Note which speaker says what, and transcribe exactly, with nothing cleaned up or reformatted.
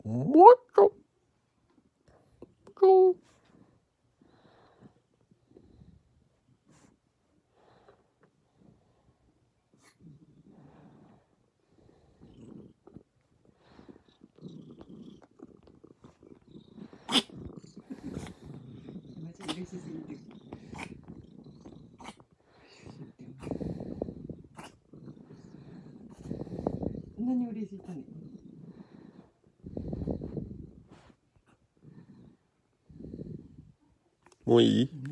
Speaker 1: もっとと
Speaker 2: 嬉しすぎて。何嬉しいかね。
Speaker 1: もういい？